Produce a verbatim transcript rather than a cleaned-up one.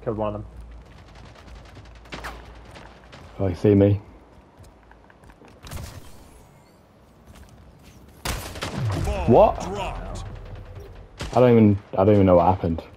Killed one of them. Oh, you see me? Bomb What? dropped. I don't even. I don't even know what happened.